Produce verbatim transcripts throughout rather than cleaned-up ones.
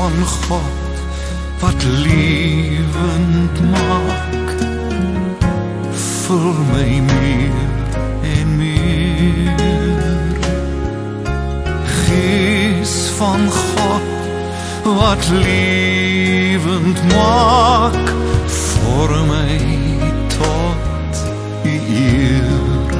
van God wat lewend maak, vul my meer en meer. Gees van God wat lewend maak, vorm my tot U eer.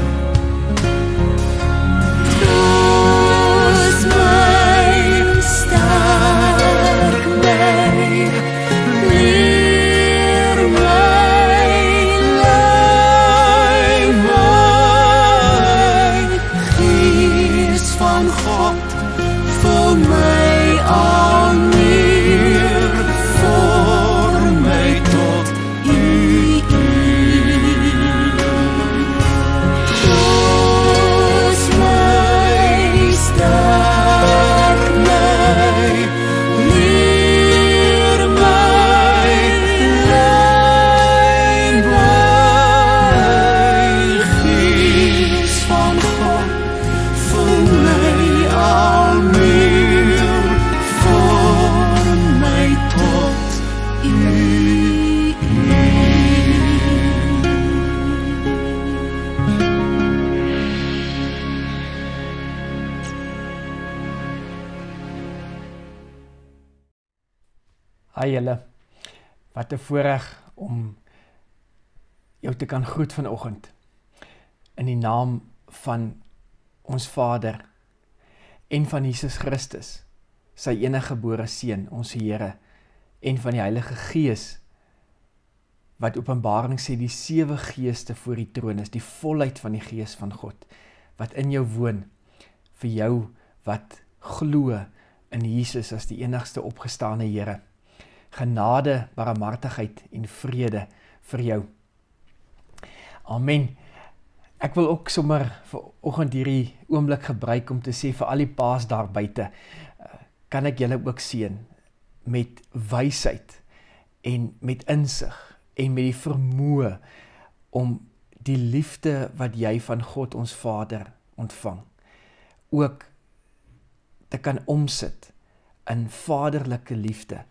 Hi julle, wat 'n voorreg om jou te kan groet vanoggend in die naam van ons Vader en van Jesus Christus, sy enige gebore Seun, ons Here, en van die Heilige Gees, wat Openbaring sê die sewe geeste voor die troon is, die volheid van die Gees van God, wat in jou woon, vir jou wat glo in Jesus as die enigste opgestane Here. Genade, barmhartigheid en vrede vir jou. Amen. Ek wil ook sommer vanoggend hierdie oomblik gebruik om te sê vir al die paas daar buite, kan ek julle ook seën met wysheid en met insig en met die vermoë om die liefde wat jy van God ons Vader ontvang, ook te kan omsit in vaderlike liefde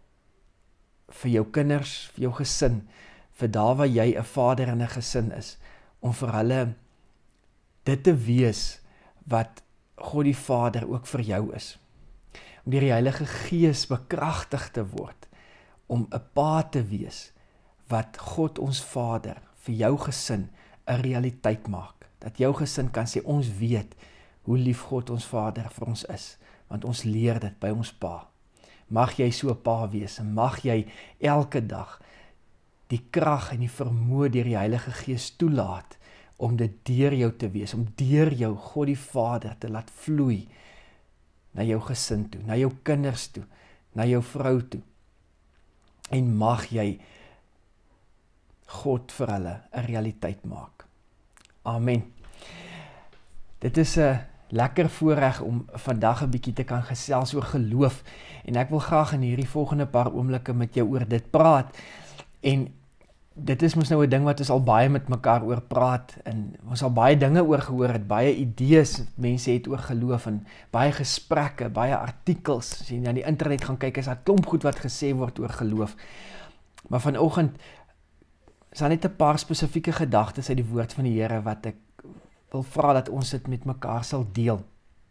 vir jou kinders, vir jou gesin, vir daar waar jy 'n vader en 'n gesin is, om vir hulle dit te wees wat God die Vader ook vir jou is. Om deur die Heilige Gees bekragtig te word, om 'n pa te wees wat God ons Vader vir jou gesin 'n realiteit maak. Dat jou gesin kan sê, ons weet hoe lief God ons Vader vir ons is, want ons leer dit by ons pa. Mag jy so 'n pa wees, en mag jy elke dag die krag en die vermoë deur die Heilige Gees toelaat, om dit deur jou te wees, om deur jou God die Vader te laat vloei, na jou gesin toe, na jou kinders toe, na jou vrou toe. En mag jy God vir hulle 'n realiteit maak. Amen. Dit is 'n lekker voorreg om vandag 'n bietjie te kan gesels oor geloof, en ek wil graag in hierdie volgende paar oomblikke met jou oor dit praat, en dit is mos nou 'n ding wat ons al baie met mekaar oor praat, en ons al baie dinge oor gehoor het, baie idees, mense het oor geloof, en baie gesprekke, baie artikels, as jy na die internet gaan kyk, is daar klomp goed wat gesê word oor geloof, maar vanoggend is daar net 'n paar spesifieke gedagtes uit die woord van die Here, wat ek wil vra dat ons dit met mekaar sal deel.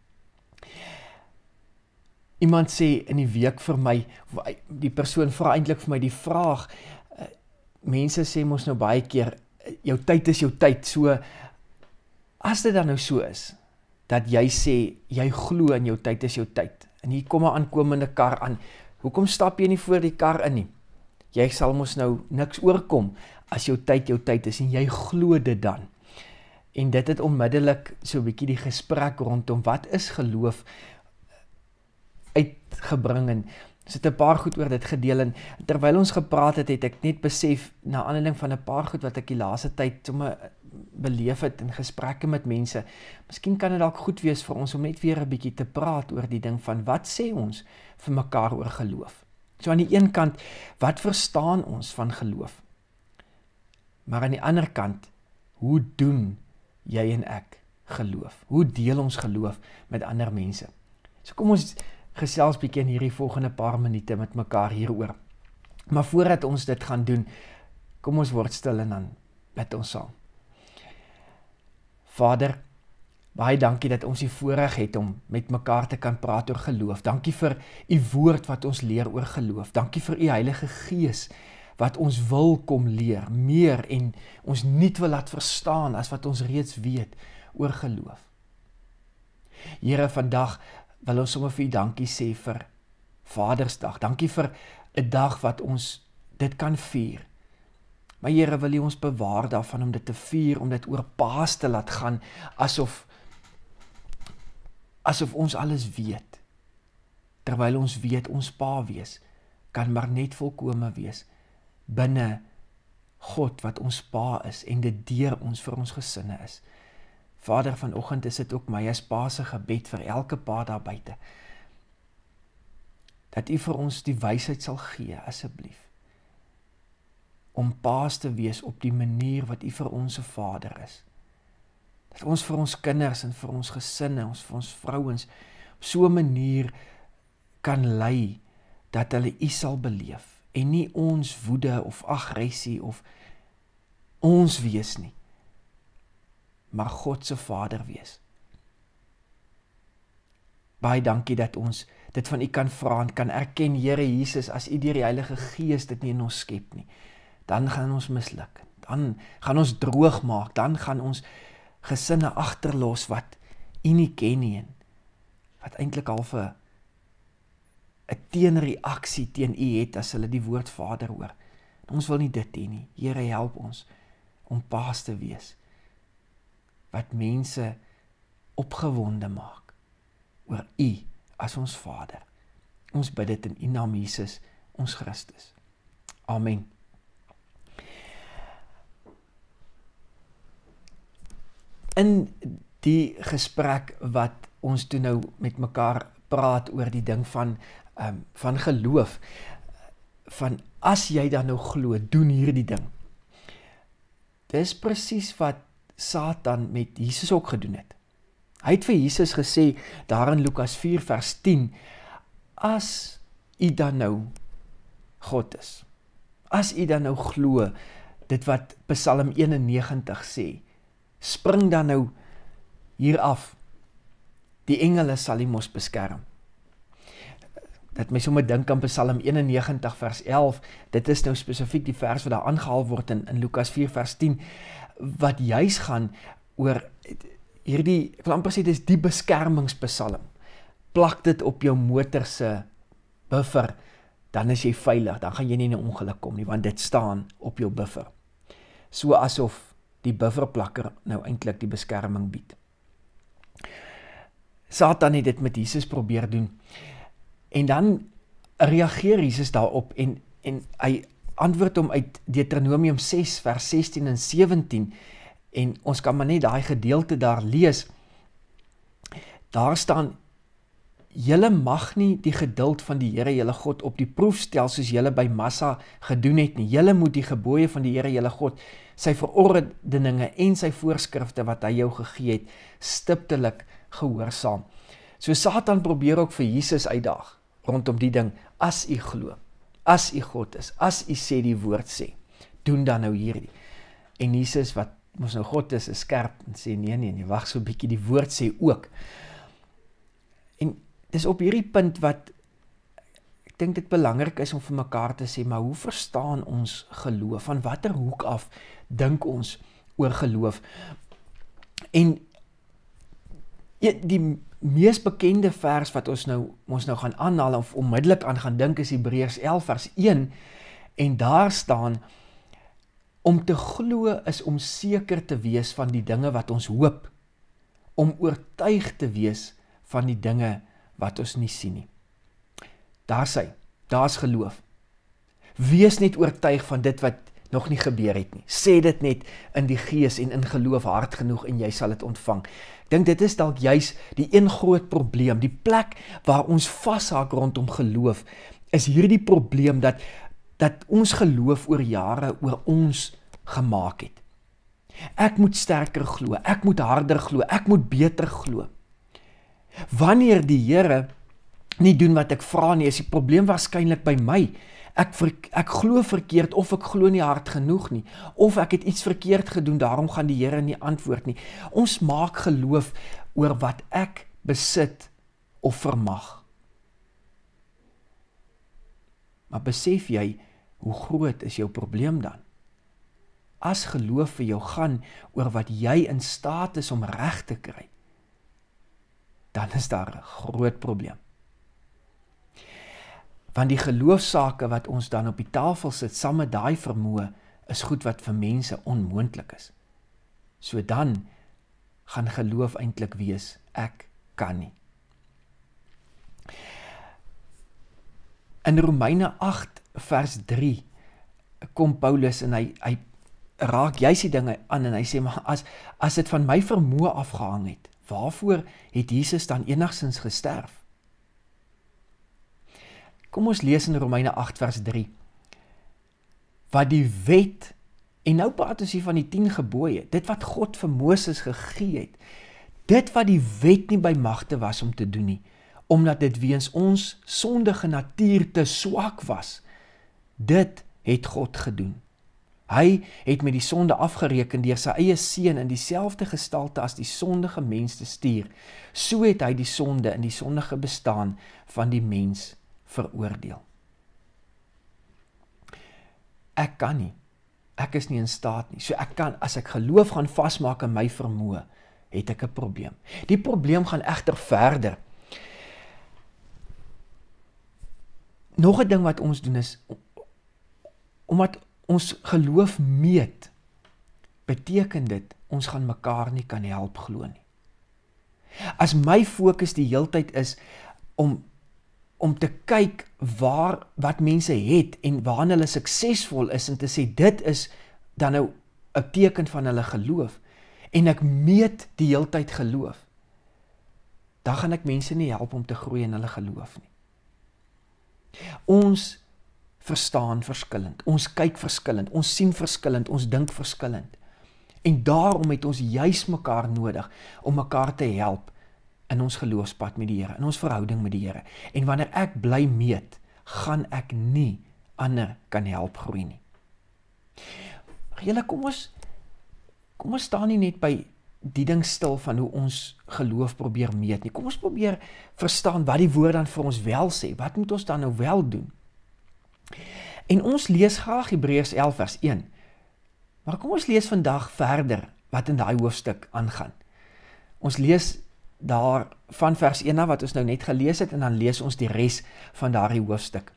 Iemand sê in die week vir my, die persoon vra eintlik vir my die vraag, mense sê mos nou baie keer, jou tyd is jou tyd, so, as dit dan nou so is, dat jy sê, jy glo in jou tyd is jou tyd, en hier kom 'n aankomende kar aan, hoekom stap jy nie voor die kar in nie? Jy sal mos nou niks oorkom, as jou tyd jou tyd is, en jy glo dit dan. En dit het onmiddellik so 'n bietjie die gesprek rondom wat is geloof uitgebring, en ons het 'n paar goed oor dit gedeel, en terwyl ons gepraat het, het ek net besef, na aanleiding van 'n paar goed wat ek die laaste tyd sommer beleef het in gesprekke met mense, miskien kan dit dalk goed wees vir ons om net weer 'n bietjie te praat oor die ding van wat sê ons vir mekaar oor geloof. So aan die een kant, wat verstaan ons van geloof? Maar aan die ander kant, hoe doen jy en ek geloof? Hoe deel ons geloof met ander mense? So kom ons gesels bietjie in hierdie volgende paar minute met mekaar hieroor. Maar voordat ons dit gaan doen, kom ons word stil en dan bid ons saam. Vader, baie dankie dat ons die voorreg het om met mekaar te kan praat oor geloof. Dankie vir u woord wat ons leer oor geloof. Dankie vir u Heilige Gees wat ons wil kom leer, meer en ons niet wil laat verstaan as wat ons reeds weet oor geloof. Here, vandag wil ons sommer vir u dankie sê vir Vadersdag. Dankie vir 'n dag wat ons dit kan vier. Maar Here, wil u ons bewaar daarvan om dit te vier, om dit oor Paas te laat gaan, asof asof ons alles weet. Terwyl ons weet ons Pa wees, kan maar net volkome wees binne God wat ons Pa is en dit deur ons vir ons gesinne is. Vader, vanoggend is dit ook my as Pa se gebed vir elke pa daar buite, dat u vir ons die wysheid sal gee, asseblief, om paas te wees op die manier wat u vir ons 'n Vader is. Dat ons vir ons kinders en vir ons gesinne, ons vir ons vrouens, op so 'n manier kan lei, dat hulle u sal beleef, en nie ons woede of aggressie of ons wees nie, maar God se Vader wees. Baie dankie dat ons dit van u kan vra en kan erken, Here Jesus, as u deur die Heilige Gees dit nie in ons skep nie, dan gaan ons misluk, dan gaan ons droog maak, dan gaan ons gesinne agterlos wat u nie ken nie, wat eintlik al vir 'n teenreaksie teen u het as hulle die woord Vader hoor. En ons wil nie dit hê nie. Here, help ons om paas te wees wat mense opgewonde maak oor u as ons Vader. Ons bid dit in u naam Jesus, ons Christus. Amen. In die gesprek wat ons toe nou met mekaar praat oor die ding van, um, van geloof, van as jy dan nou glo, doen hierdie ding. Dis presies wat Satan met Jesus ook gedoen het. Hy het vir Jesus gesê, daar in Lukas vier vers tien, as u dan nou God is, as u dan nou glo, dit wat Psalm eenennegentig sê, spring dan nou hier af, die engele sal u mos beskerm. Dat my sommer dink aan Psalm eenennegentig vers elf, dit is nou spesifiek die vers wat daar aangehaal word in, in Lukas vier vers tien, wat juis gaan oor hierdie, ek wil amper sê, dit is die beskermingspsalm. Plak dit op jou motor se buffer, dan is jy veilig, dan gaan jy nie in 'n ongeluk kom nie, want dit staan op jou buffer. So asof die bufferplakker nou eintlik die beskerming bied. Satan het dit met Jesus probeer doen, en dan reageer Jesus daarop, en, en hy antwoord hom uit Deuteronomium ses vers sestien en sewentien, en ons kan maar net daai gedeelte daar lees. Daar staan, julle mag nie die geduld van die Here julle God op die proef stel soos julle by Massa gedoen het nie. Julle moet die gebooie van die Here julle God, sy verordeninge en sy voorskrifte wat hy jou gegee het, stiptelik gehoorsaam. So Satan probeer ook vir Jesus uitdaag rondom die ding, as u glo, as u God is, as u sê die woord sê, doen dan nou hierdie. En Jesus wat mos nou God is, is skerp en sê nee nee, nee wag so 'n bietjie, die woord sê ook. En dis op hierdie punt wat ek dink dit belangrik is om vir mekaar te sê, maar hoe verstaan ons geloof? Van watter hoek af dink ons oor geloof? En die mees bekende vers wat ons nou, ons nou gaan aanhaal of onmiddellik aan gaan dink is Hebreërs elf vers een, en daar staan, om te glo is om seker te wees van die dinge wat ons hoop, om oortuig te wees van die dinge wat ons nie sien nie. Daar sê, daar's geloof. Wees net oortuig van dit wat nog nie gebeur het nie. Sê dit net in die gees en in geloof hard genoeg en jy sal dit ontvang. Ek dink dit is dalk juis die een groot probleem, die plek waar ons vashaak rondom geloof, is hierdie probleem dat, dat ons geloof oor jare oor ons gemaak het. Ek moet sterker glo, ek moet harder glo, ek moet beter glo. Wanneer die Here nie doen wat ek vra nie, is die probleem waarskynlik by my. Ek, ver, ek glo verkeerd, of ek glo nie hard genoeg nie, of ek het iets verkeerd gedoen, daarom gaan die Here nie antwoord nie. Ons maak geloof oor wat ek besit of vermag. Maar besef jy, hoe groot is jou probleem dan? As geloof vir jou gaan oor wat jy in staat is om reg te kry, dan is daar 'n groot probleem. Want die geloofsake wat ons dan op die tafel sit, saam met daai vermoë, is goed wat vir mense onmoontlik is. So dan gaan geloof eintlik wees, ek kan nie. In Romeine agt vers drie kom Paulus en hy, hy raak juist die dinge aan en hy sê, maar as, as dit van my vermoë afgehang het, waarvoor het Jesus dan enigstens gesterf? Kom ons lees in Romeine agt vers drie. Wat die wet, en nou praat ons hier van die tien gebooie, dit wat God vir Moses gegee het, dit wat die wet nie by magte was om te doen nie, omdat dit weens ons sondige natuur te swak was, dit het God gedoen. Hy het met die sonde afgereken deur sy eie seun in dieselfde gestalte as die sondige mens te stuur. So het hy die sonde in die sondige bestaan van die mens veroordeel. Ek kan nie. Ek is nie in staat nie. So ek kan, as ek geloof gaan vasmaak in my vermoë, het ek 'n probleem. Die probleem gaan egter verder. Nog 'n ding wat ons doen is, omdat ons geloof meet, beteken dit, ons gaan mekaar nie kan help glo nie. As my fokus die heeltyd is, om, om te kyk waar, wat mense het, en waar hulle suksesvol is, en te sê, dit is dan nou 'n teken van hulle geloof, en ek meet die heeltyd geloof, dan gaan ek mense nie help om te groei in hulle geloof nie. Ons verstaan verskillend, ons kyk verskillend, ons sien verskillend, ons dink verskillend. En daarom het ons juis mekaar nodig om mekaar te help in ons geloofspad met die Here, in ons verhouding met die Here. En wanneer ek bly meet, gaan ek nie ander kan help groei nie. Maar julle, kom ons kom ons staan nie net by die ding stil van hoe ons geloof probeer meet nie. Kom ons probeer verstaan wat die woord dan vir ons wel sê. Wat moet ons dan nou wel doen? En ons lees graag Hebreërs elf vers een. Maar kom ons lees vandag verder wat in daai hoofstuk aangaan. Ons lees daar van vers een af wat ons nou net gelees het en dan lees ons die res van daardie hoofstuk.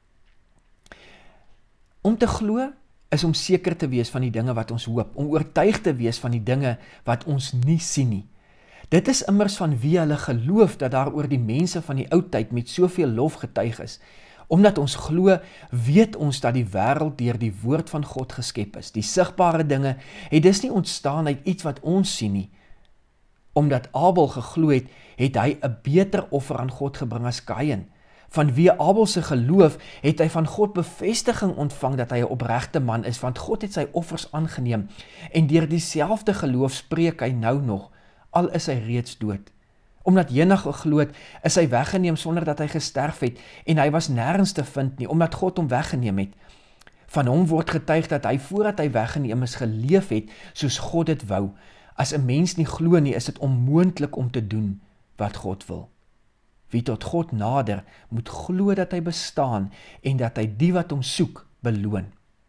Om te glo is om seker te wees van die dinge wat ons hoop, om oortuig te wees van die dinge wat ons nie sien nie. Dit is immers van wie hulle geloof dat daar oor die mense van die ou tyd met soveel lof getuig is. Omdat ons glo, weet ons dat die wêreld deur die woord van God geskep is. Die sigbare dinge het dus nie ontstaan uit iets wat ons sien nie. Omdat Abel geglo het, het hy 'n beter offer aan God gebring as Kain. Vanweë Abel se geloof het hy van God bevestiging ontvang dat hy 'n opregte man is, want God het sy offers aangeneem. En deur dieselfde geloof spreek hy nou nog, al is hy reeds dood. Omdat Henog geglo het, is hy weggeneem sonder dat hy gesterf het, en hy was nêrens te vind nie, omdat God hom weggeneem het. Van hom word getuig dat hy voordat hy weggeneem is geleef het, soos God dit wou. As 'n mens nie glo nie, is dit onmoontlik om te doen wat God wil. Wie tot God nader, moet glo dat hy bestaan, en dat hy die wat hom soek, beloon.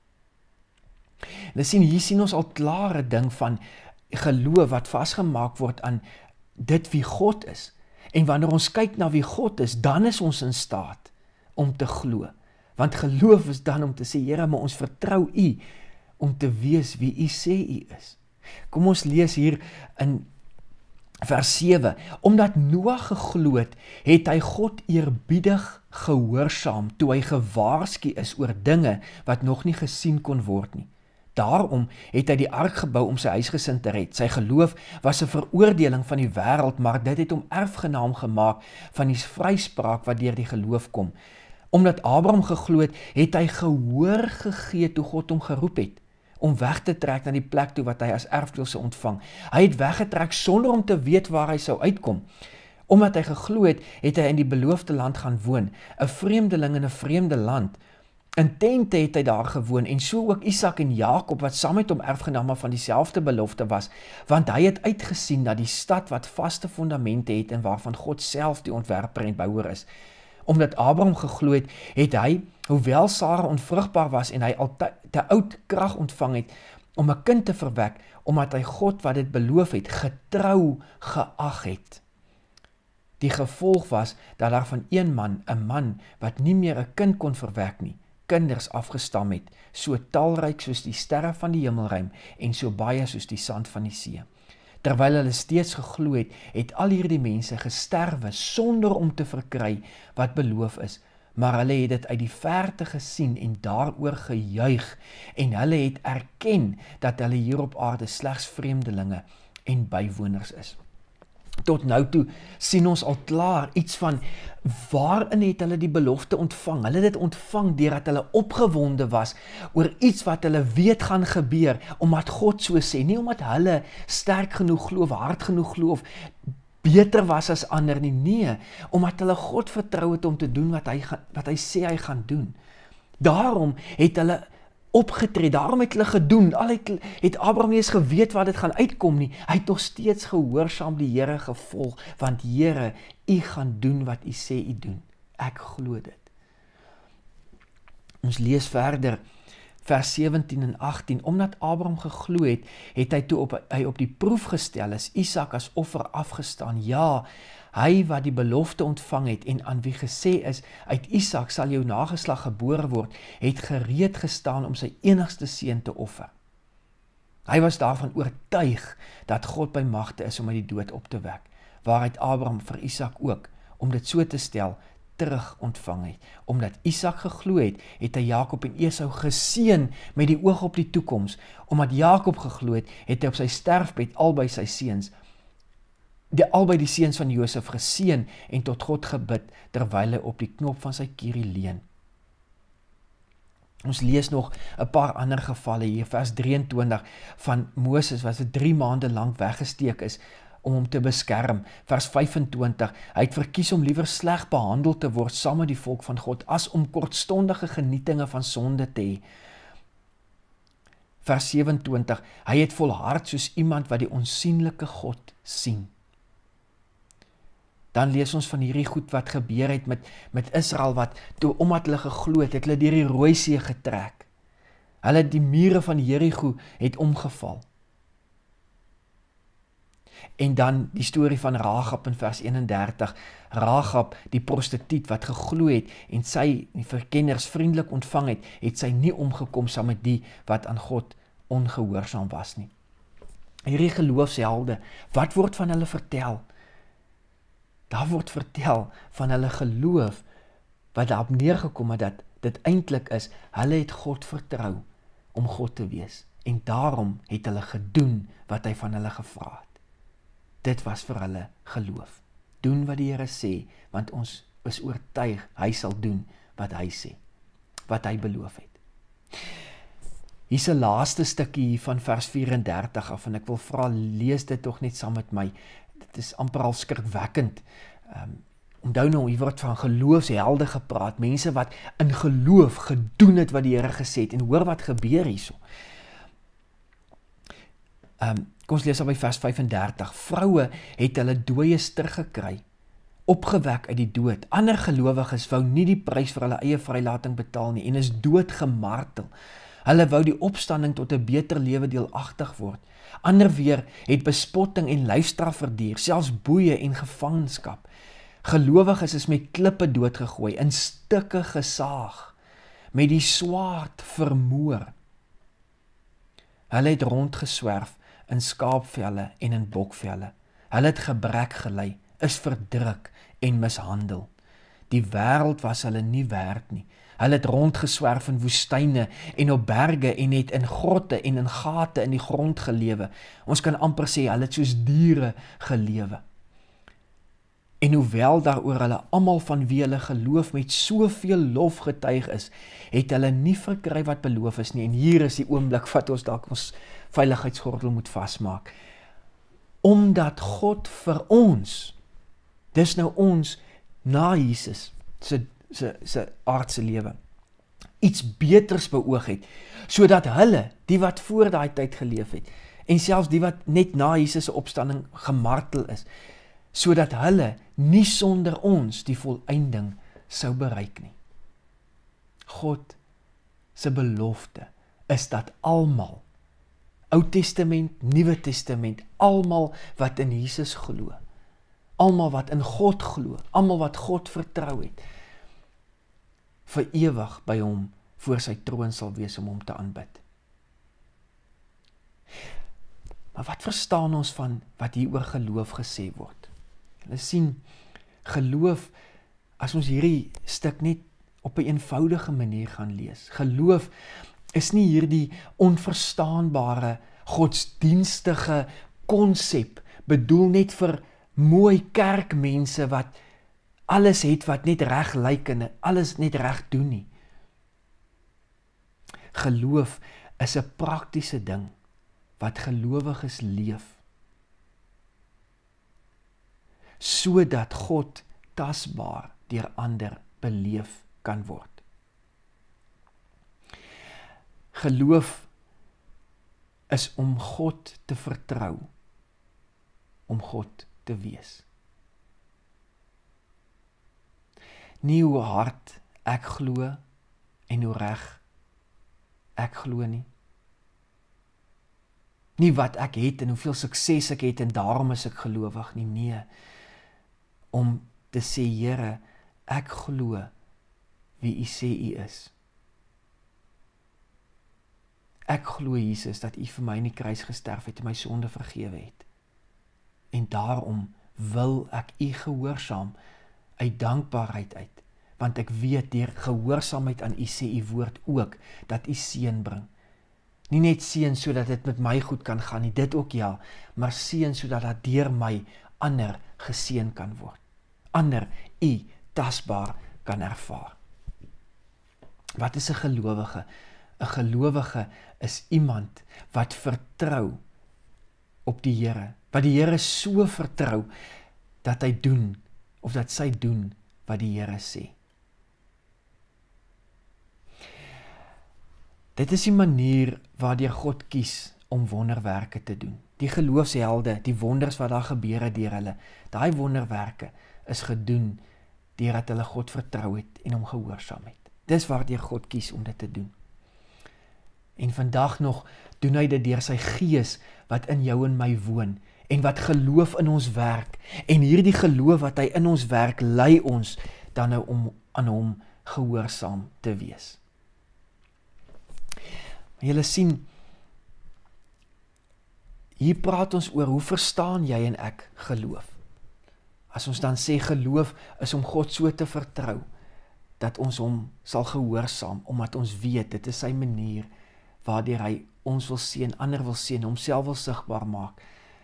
En sien, hier sien ons al klare ding van geloof wat vasgemaak word aan dit wie God is. En wanneer ons kyk na wie God is, dan is ons in staat om te glo. Want geloof is dan om te sê, Here, maar ons vertrou U om te wees wie U sê U is. Kom ons lees hier in vers sewe. Omdat Noag geglo het, het hy God eerbiedig gehoorsaam toe hy gewaarsku is oor dinge wat nog nie gesien kon word nie. Daarom het hy die ark gebou om sy huisgesin te red. Sy geloof was 'n veroordeling van die wêreld, maar dit het hom erfgenaam gemaak van die vryspraak wat deur die geloof kom. Omdat Abraham geglo het, het hy gehoor gegee toe God hom geroep het, om weg te trek na die plek toe wat hy as erfdeel sou ontvang. Hy het weggetrek sonder om te weet waar hy sou uitkom. Omdat hy geglo het, het hy in die beloofde land gaan woon, 'n vreemdeling in 'n vreemde land. In tente het hy daar gewoon, en so ook Isak en Jakob, wat saam met hom erfgename van dieselfde belofte was, want hy het uitgesien na die stad wat vaste fondamente het, en waarvan God self die ontwerper en bouer is. Omdat Abraham geglo het, het hy, hoewel Sara onvrugbaar was, en hy al te, te oud krag ontvang het, om 'n kind te verwek, omdat hy God wat dit beloof het, getrou geag het. Die gevolg was, dat daar van een man, 'n man, wat nie meer 'n kind kon verwek nie, kinders afgestam het, so talryk soos die sterre van die hemelruim, en so baie soos die sand van die see. Terwyl hulle steeds geglo het, het al hierdie mense gesterwe, sonder om te verkry wat beloof is, maar hulle het dit uit die verte gesien en daaroor gejuig, en hulle het erken dat hulle hier op aarde slegs vreemdelinge en bywoners is. Tot nou toe sien ons al klaar iets van waarin het hulle die belofte ontvang. Hulle het dit ontvang deurdat hulle opgewonde was oor iets wat hulle weet gaan gebeur, omdat God so sê, nie omdat hulle sterk genoeg glo of hard genoeg glo of beter was as ander nie, nee, omdat hulle God vertrou het om te doen wat hy, wat hy sê hy gaan doen. Daarom het hulle opgetree, daarom het hulle gedoen, al het, het Abraham nie eens geweet wat dit gaan uitkom nie, hy het nog steeds gehoorsaam die Here gevolg, want Here, u gaan doen wat u sê u doen, ek glo dit. Ons lees verder, vers sewentien en agtien, omdat Abraham geglo het, het hy toe op, hy op die proef gestel is, Isak as offer afgestaan, ja, hy wat die belofte ontvang het en aan wie gesê is, uit Isak sal jou nageslag gebore word, het gereed gestaan om sy enigste seun te offer. Hy was daarvan oortuig dat God by magte is om uit die dood op te wek, waaruit Abraham vir Isak ook, om dit so te stel, terug ontvang het. Omdat Isak geglo het, het hy Jakob en Esau geseën met die oog op die toekoms. Omdat Jakob geglo het, het hy op sy sterfbed albei sy seuns die albei die seuns van Josef geseën en tot God gebid, terwyl hy op die knop van sy kierie leun. Ons lees nog 'n paar ander gevalle hier, vers drieëntwintig, van Moses, wat vir drie maande lank weggesteek is, om hom te beskerm. Vers vyfentwintig, hy het verkies om liewer sleg behandel te word saam met die volk van God, as om kortstondige genietinge van sonde te hê. Vers sewentwintig, hy het volhard soos iemand wat die onsienlike God sien. Dan lees ons van hierdie goed wat gebeur het met, met Israel, wat toe, omdat hulle geglo het, het hulle deur die Rooi See getrek. Hulle die mure van Jerigo het omgeval. En dan die storie van Rahab in vers eenendertig, Rahab, die prostituut wat geglo het, en sy die verkenners vriendelik ontvang het, het sy nie omgekom saam met die wat aan God ongehoorsaam was nie. Hierdie geloofshelde, wat word van hulle vertel? Daar word vertel van hulle geloof, wat daarop neergekom het, dat dit eintlik is, hulle het God vertrou om God te wees, en daarom het hulle gedoen wat hy van hulle gevra het. Dit was vir hulle geloof. Doen wat die Here sê, want ons is oortuig, hy sal doen wat hy sê, wat hy beloof het. Hier is 'n laaste stukkie hier van vers vyf-en-dertig af, en ek wil vra, lees dit tog net saam met my. Dit is amper al skrikwekkend. Um, onthou nou, hier word van geloofshelde gepraat, mense wat in geloof gedoen het wat die Here gesê het, en hoor wat gebeur hierso. Um, kom ons lees al by vers vyf-en-dertig. Vroue het hulle dooies teruggekry, opgewek uit die dood. Ander gelowiges wou nie die prys vir hulle eie vrylating betaal nie, en is dood gemartel. Hulle wou die opstanding tot 'n beter lewe deelagtig word. Ander weer het bespotting en lyfstraf verduur, selfs boeye en gevangenskap. Gelowiges is met klippe doodgegooi, in stukke gesaag, met die swaard vermoor. Hulle het rondgeswerf in skaapvelle en in bokvelle. Hulle het gebrek gely, is verdruk en mishandel. Die wêreld was hulle nie werd nie. Hulle het rondgeswerf in woestyne en op berge en het in grotte en in gate in die grond gelewe. Ons kan amper sê, hulle het soos diere gelewe. En hoewel daaroor hulle almal van wie hulle geloof met soveel lof getuig is, het hulle nie verkry wat beloof is nie. En hier is die oomblik wat ons dalk ons veiligheidsgordel moet vasmaak. Omdat God vir ons Dis nou ons na Jesus se se se aardse lewe iets beters beoog het, sodat hulle, die wat voor daai tyd geleef het, en selfs die wat net na Jesus se opstanding gemartel is, sodat hulle nie sonder ons die volëinding sou bereik nie. God se belofte is dat almal, Ou Testament, Nuwe Testament, almal wat in Jesus glo, almal wat in God glo, almal wat God vertrou het, vir ewig by hom voor sy troon sal wees om hom te aanbid. Maar wat verstaan ons van wat hier oor geloof gesê word? Hulle sien, geloof, as ons hierdie stuk net op 'n eenvoudige manier gaan lees, geloof is nie hierdie onverstaanbare, godsdienstige konsep, bedoel net vir mooi kerkmense wat alles het wat net reg lyk en alles net reg doen nie. Geloof is 'n praktiese ding wat gelowiges leef, sodat God tasbaar deur ander beleef kan word. Geloof is om God te vertrou, om God te wees. Nie hoe hard ek glo en hoe reg ek glo nie. Nie wat ek het en hoeveel sukses ek het en daarom is ek gelowig nie, nee. Om te sê, Here, ek glo wie U sê U is. Ek glo, Jesus, dat U vir my in die kruis gesterf het en my sonde vergewe het. En daarom wil ek U gehoorsaam uit dankbaarheid uit, want ek weet deur gehoorsaamheid aan U sê U woord ook, dat U seën bring. Nie net seën sodat dit met my goed kan gaan nie, dit ook ja, maar seën sodat dat deur my ander geseën kan word. Ander U tasbaar kan ervaar. Wat is 'n gelowige? 'n Gelowige is iemand wat vertrou op die Here, wat die Here so vertrou, dat hy doen, of dat sy doen, wat die Here sê. Dit is die manier waardeur God kies om wonderwerke te doen. Die geloofshelde, die wonders wat daar gebeur het deur hulle, daai wonderwerke is gedoen deurdat hulle God vertrou het en hom gehoorsaam het. Dis waardeur God kies om dit te doen. En vandag nog doen hy dit deur sy Gees wat in jou en my woon en wat geloof in ons werk. En hierdie geloof wat hy in ons werk, lei ons dan nou om aan hom gehoorsaam te wees. Julle sien, hier praat ons oor hoe verstaan jy en ek geloof. As ons dan sê geloof is om God so te vertrou, dat ons hom sal gehoorsaam, omdat ons weet, dit is sy manier, waardeur hy ons wil seën, ander wil seën, homself wil sigbaar maak.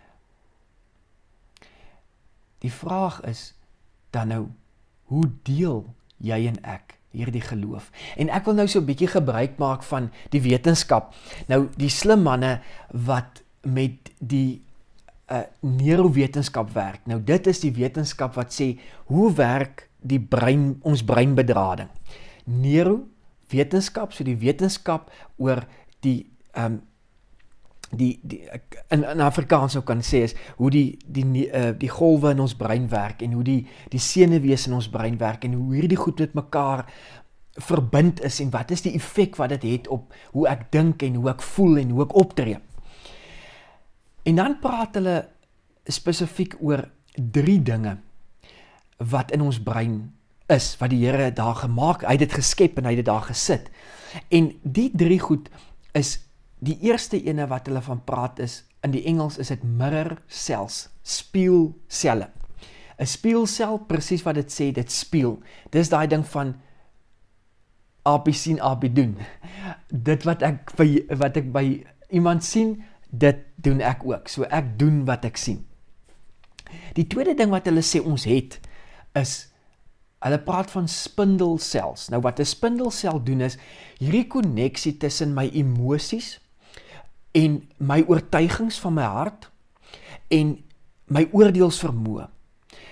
Die vraag is dan nou, hoe deel jy en ek hierdie geloof? En ek wil nou so 'n bietjie gebruik maak van die wetenskap. Nou, die slim manne wat met die uh, neurowetenskap werk. Nou, dit is die wetenskap wat sê, hoe werk die brein, ons breinbedrading? Neurowetenskap, so die wetenskap oor die, um, die, die in, in Afrikaans sou kan sê is, hoe die, die, uh, die golwe in ons brein werk, en hoe die, die senuwees in ons brein werk, en hoe hierdie goed met mekaar verbind is, en wat is die effek wat dit het op hoe ek dink, en hoe ek voel, en hoe ek optree. En dan praat hulle spesifiek oor drie dinge, wat in ons brein is, wat die Here daar gemaak, hy het dit geskep, en hy het dit daar gesit. En die drie goed is, die eerste ene wat hulle van praat is, in die Engels is dit mirror cells, spieelcelle. 'n Spieelsel, presies wat dit sê, dit speel. Dis daai ding van Apie sien, Apie doen. Dit wat ek, by, wat ek by iemand sien, dit doen ek ook. So ek doen wat ek sien. Die tweede ding wat hulle sê ons het, is, hulle praat van spindelsels. Nou wat 'n spindelsel doen is, hierdie koneksie tussen my emosies, en my oortuigings van my hart, en my oordeelsvermoë.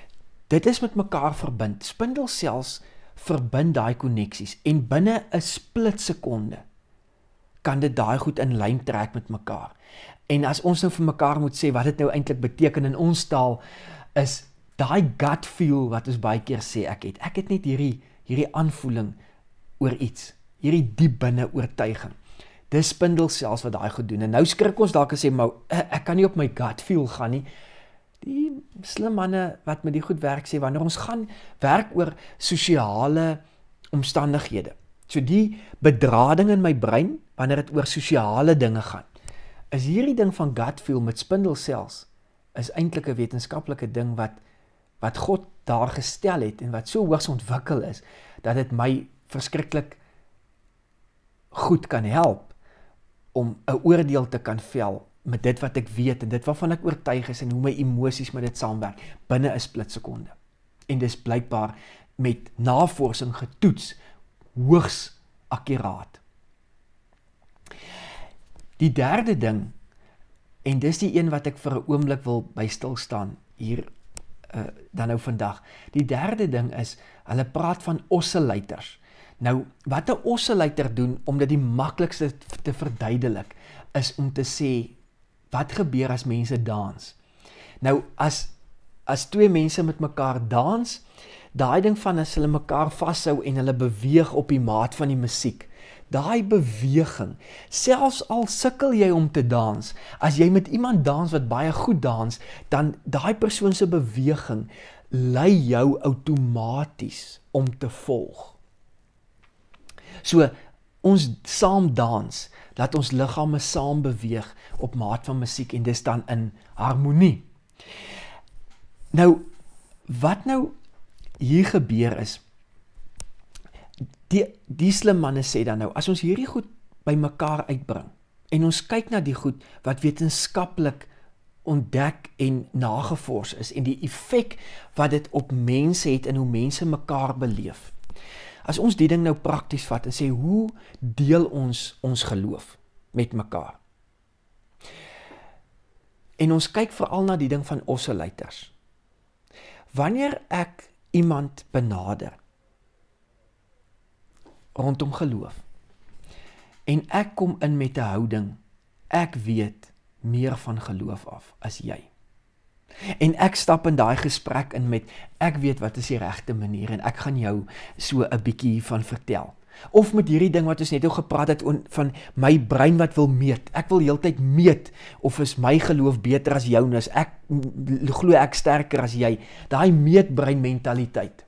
dit is met mekaar verbind. Spindelsels verbind daai koneksies en binne 'n splitsekonde kan dit daai goed in lyn trek met mekaar. En as ons nou vir mekaar moet sê wat dit nou eintlik beteken in ons taal, is daai gut feel wat ons baie keer sê ek het. Ek het net hierdie hierdie aanvoeling oor iets, hierdie diep binne oortuiging. Dis spindelsels wat daai goed doen. En nou skrik ons dalk en sê, maar ek kan nie op my gut feel gaan nie. Die slim manne wat met die goed werk sê, wanneer ons gaan werk oor sosiale omstandighede. So die bedrading in my brein, wanneer dit oor sosiale dinge gaan, is hierdie ding van gut feel met spindelsels, is eintlik 'n wetenskaplike ding wat, wat God daar gestel het, en wat so hoogs ontwikkel is, dat dit my verskriklik goed kan help, om 'n oordeel te kan vel, met dit wat ek weet, en dit waarvan ek oortuig is, en hoe my emosies met dit saamwerk, binne 'n splitsekonde. En dis blykbaar met navorsing getoets, hoogs akkuraat. Die derde ding, en dis die een wat ek vir 'n oomblik wil by stil staan, hier uh, dan nou vandag, die derde ding is, hulle praat van oscillators. Nou, wat 'n oscillator doen, om dit die maklikste te verduidelik, is om te sê, wat gebeur as mense dans? Nou, as, as twee mense met mekaar dans, daai ding van as hulle mekaar vashou en hulle beweeg op die maat van die musiek, daai beweging, selfs al sukkel jy om te dans, as jy met iemand dans wat baie goed dans, dan daai persoon se beweging lei jou outomaties om te volg. So, ons saam dans, laat ons liggame saam beweeg op maat van musiek, en dis dan in harmonie. Nou, wat nou hier gebeur is, die, die slim manne sê dan nou, as ons hierdie goed by mekaar uitbring, en ons kyk na die goed wat wetenskaplik ontdek en nagevors is, en die effek wat dit op mense het, en hoe mense mekaar beleef. As ons die ding nou prakties vat, en sê, hoe deel ons ons geloof met mekaar? En ons kyk veral na die ding van oscillators. Wanneer ek iemand benader, rondom geloof, en ek kom in met 'n houding, ek weet meer van geloof af as jy. En ek stap in daai gesprek in met, ek weet wat is die regte manier, en ek gaan jou so 'n bietjie hiervan vertel. Of met hierdie ding wat ons net ook gepraat het, van my brein wat wil meet. Ek wil heeltyd meet, of is my geloof beter as jou, as ek glo ek sterker as jy. Daai meetbrein mentaliteit.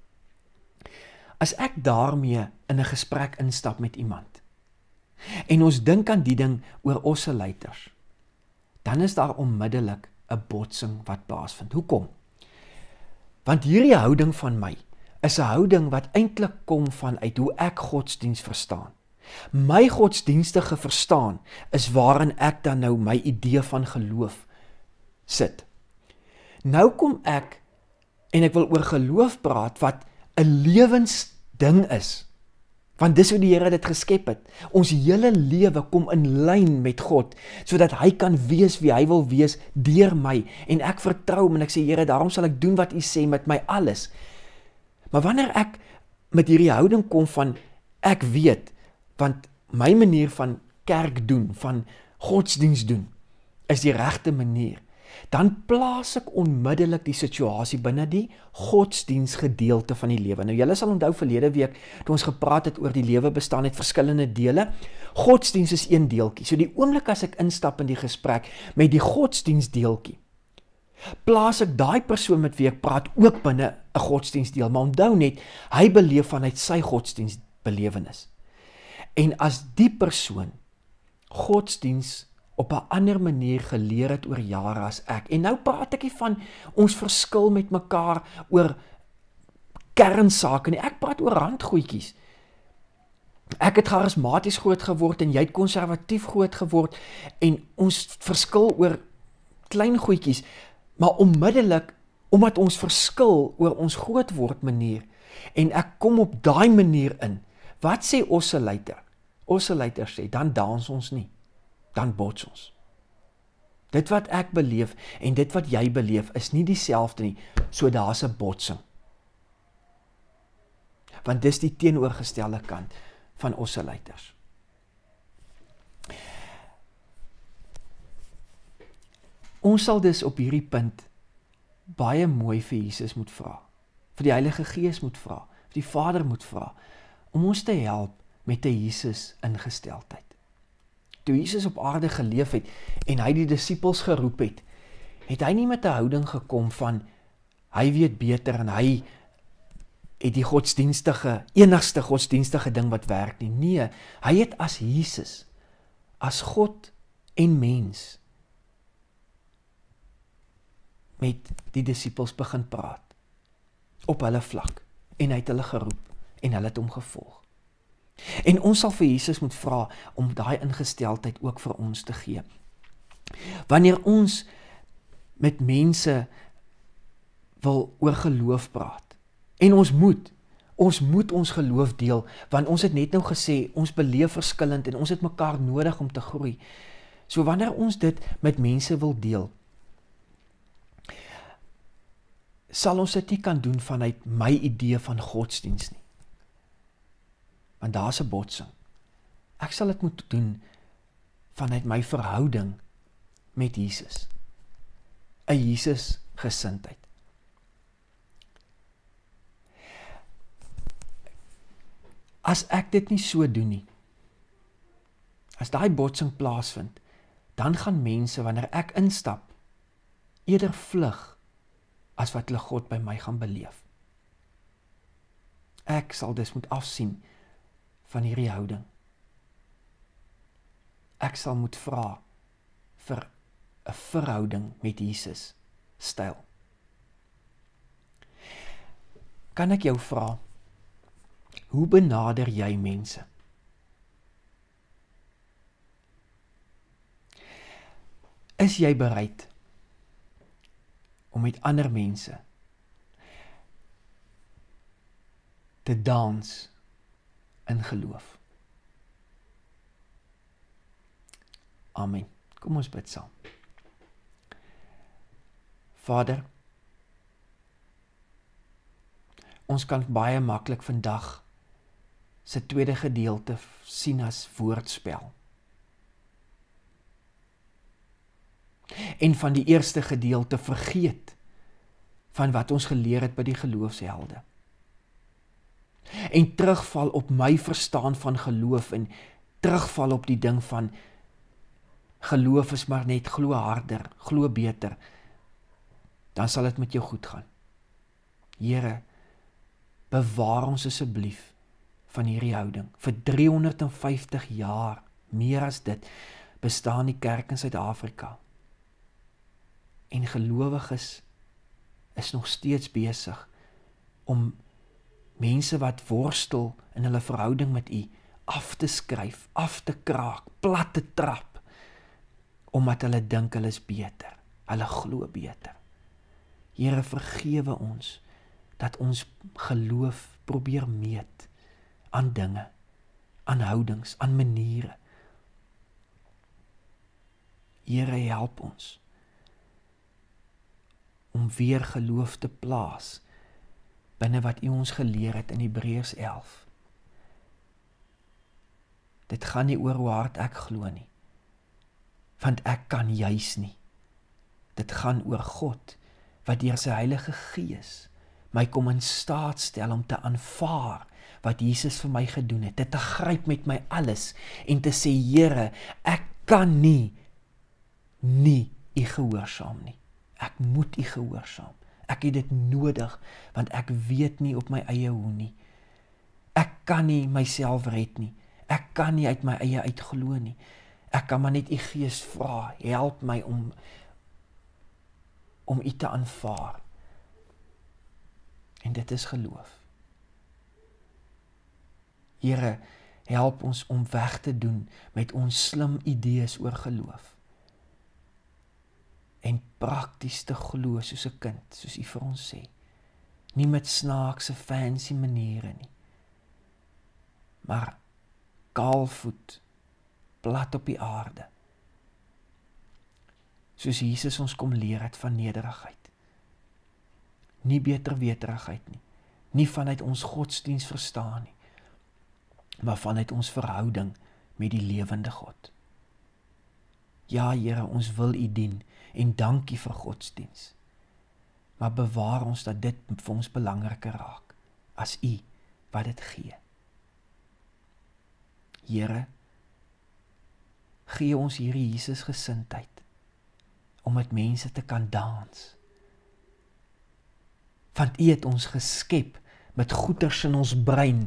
As ek daarmee in 'n gesprek instap met iemand, en ons dink aan die ding oor oscillators, dan is daar onmiddellik 'n botsing wat plaasvind. Hoekom? Want hierdie houding van my is 'n houding wat eintlik kom vanuit hoe ek godsdiens verstaan. My godsdienstige verstaan is waarin ek dan nou my idee van geloof sit. Nou kom ek, en ek wil oor geloof praat, wat 'n lewensding is. Want dis hoe die Here dit geskep het. Ons hele lewe kom in lyn met God, sodat hy kan wees wie hy wil wees deur my. En ek vertrou hom en ek sê, Here, daarom sal ek doen wat u sê met my alles. Maar wanneer ek met hierdie houding kom van, ek weet, want my manier van kerk doen, van godsdiens doen, is die regte manier, dan plaas ek onmiddellik die situasie binne die godsdiensgedeelte van die lewe. Nou, julle sal onthou verlede week, toe ons gepraat het oor die lewe bestaan uit verskillende dele, godsdiens is een deeltjie. So die oomblik as ek instap in die gesprek met die godsdiensdeeltjie, plaas ek daai persoon met wie ek praat ook binne 'n godsdiensdeel, maar onthou net, hy beleef vanuit sy godsdienstbelewenis. En as die persoon godsdiens op 'n ander manier geleer het oor jare as ek, en nou praat ek nie van ons verskil met mekaar oor kernsake nie, ek praat oor randgoedjies. Ek het charismaties groot geword en jy het konservatief groot geword, en ons verskil oor klein goedjies, maar onmiddellik, omdat ons verskil oor ons groot word manier, en ek kom op daai manier in, wat sê oscillator? Oscillator sê, dan dans ons nie, dan bots ons. Dit wat ek beleef en dit wat jy beleef is nie dieselfde nie, so daar's 'n botsing. Want dis die teenoorgestelde kant van oscillators. Ons sal dus op hierdie punt baie mooi vir Jesus moet vra, vir die Heilige Gees moet vra, vir die Vader moet vra, om ons te help met 'n Jesus ingesteldheid. Toe Jesus op aarde geleef het en hy die disippels geroep het, het hy nie met 'n houding gekom van hy weet beter en hy het die godsdienstige, enigste godsdienstige ding wat werk nie. Nee, hy het as Jesus, as God en mens, met die disippels begin praat, op hulle vlak, en hy het hulle geroep, en hulle het hom gevolg. En ons sal vir Jesus moet vra, om daai ingesteldheid ook vir ons te gee. Wanneer ons met mense wil oor geloof praat, en ons moet, ons moet ons geloof deel, want ons het net nou gesê, ons beleef verskillend, en ons het mekaar nodig om te groei. So wanneer ons dit met mense wil deel, sal ons dit nie kan doen vanuit my idee van godsdienst nie. Want daar's 'n botsing. Ek sal dit moet doen vanuit my verhouding met Jesus. 'n Jesus gesindheid. As ek dit nie so doen nie, as daai botsing plaasvind, dan gaan mense, wanneer ek instap, eerder vlug, as wat hulle God by my gaan beleef. Ek sal dus moet afsien van hierdie houding. Ek sal moet vra vir 'n verhouding met Jesus styl. Kan ek jou vra, hoe benader jy mense? Is jy bereid om met ander mense te dans in geloof? Amen. Kom ons bid saam. Vader, ons kan baie maklik vandag sy tweede gedeelte sien as woordspel. En van die eerste gedeelte vergeet van wat ons geleer het by die geloofshelde. En terugval op my verstaan van geloof en terugval op die ding van geloof is maar net glo harder, glo beter, dan sal dit met jou goed gaan. Here, bewaar ons asseblief van hierdie houding. Vir driehonderd en vyftig jaar, meer as dit, bestaan die kerk in Suid-Afrika. En gelowiges is nog steeds besig om mense wat worstel in hulle verhouding met U af te skryf, af te kraak, plat te trap, omdat hulle dink hulle is beter, hulle glo beter. Here, vergewe ons dat ons geloof probeer meet aan dinge, aan houdings, aan maniere. Here, help ons om weer geloof te plaas binne wat U ons geleer het in Hebreërs elf. Dit gaan nie oor hoe hard ek glo nie, want ek kan juis nie. Dit gaan oor God, wat deur sy Heilige Gees my kom in staat stel om te aanvaar wat Jesus vir my gedoen het, dit te gryp met my alles en te sê, Here, ek kan nie, nie U gehoorsaam nie. Ek moet U gehoorsaam. Ek het dit nodig, want ek weet nie op my eie hoe nie. Ek kan nie myself red nie. Ek kan nie uit my eie uitglo nie. Ek kan maar net U Gees vra, help my om om U te aanvaar. En dit is geloof. Here, help ons om weg te doen met ons slim idees oor geloof. En prakties te glo soos 'n kind, soos U vir ons sê. Nie met snaakse fancy maniere nie. Maar kaalvoet, plat op die aarde. soos Jesus ons kom leer het van nederigheid. Nie beter weterigheid nie, nie vanuit ons godsdienst verstaan nie, maar vanuit ons verhouding met die lewende God. Ja, Here, ons wil U dien en dankie vir godsdienst, maar bewaar ons dat dit vir ons belangriker raak, as U wat dit gee. Here, gee ons hierdie Jesus gesindheid, om met mense te kan dans. Want U het ons geskep met goeders in ons brein,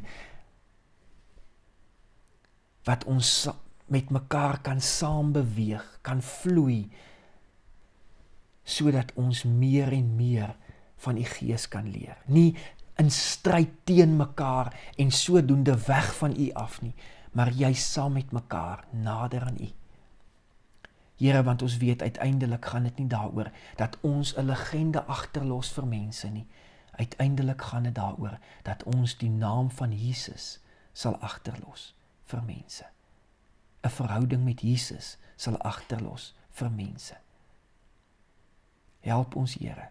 wat ons met mekaar kan saam beweeg, kan vloei, sodat ons meer en meer van U Gees kan leer. Nie in stryd teen mekaar en sodoende weg van U af nie, maar juist saam met mekaar nader aan U. Here, want ons weet uiteindelik gaan dit nie daaroor dat ons 'n legende agterlos vir mense nie. Uiteindelik gaan dit daaroor dat ons die naam van Jesus sal agterlos vir mense. 'n Verhouding met Jesus sal agterlos vir mense. Help ons, Here.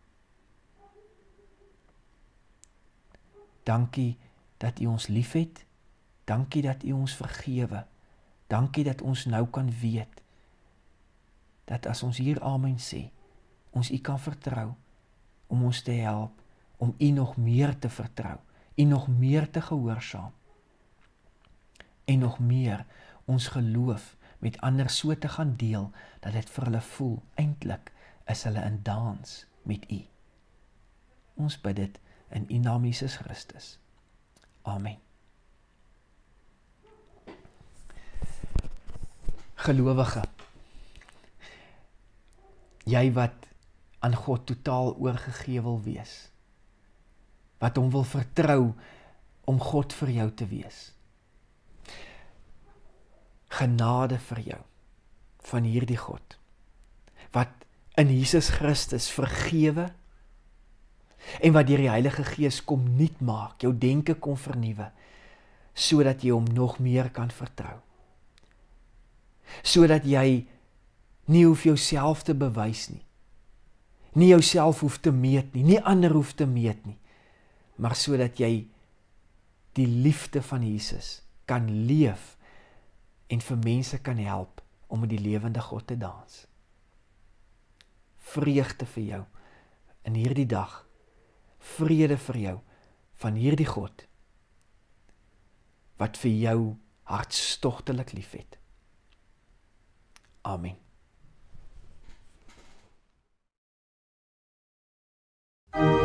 Dankie dat U ons liefhet. Dankie dat U ons vergewe. Dankie dat ons nou kan weet dat as ons hier amen sê, ons U kan vertrou om ons te help, om U nog meer te vertrou, U nog meer te gehoorsaam en nog meer ons geloof met ander so te gaan deel, dat dit vir hulle voel, eintlik is hulle in dans met U. Ons bid dit in U naam Jesus Christus. Amen. Gelowige, jy wat aan God totaal oorgegee wil wees, wat hom wil vertrou om God vir jou te wees. Genade vir jou van hierdie God, wat in Jesus Christus vergewe en wat deur die Heilige Gees kom nuut maak, jou denke kom vernuwe, sodat jy hom nog meer kan vertrou. Sodat jy nie hoef jouself te bewys nie, nie jouself hoef te meet nie, nie ander hoef te meet nie, maar sodat jy die liefde van Jesus kan leef en vir mense kan help om met die lewende God te dans. Vreugde vir jou in hierdie dag, vrede vir jou van hierdie God, wat vir jou hartstogtelik liefhet. Amen.